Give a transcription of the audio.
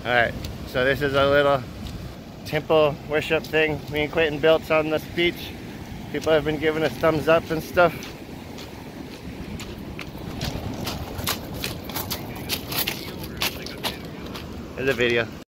Alright, so this is a little temple worship thing me and Quentin built on this beach. People have been giving us thumbs up and stuff. There's a video.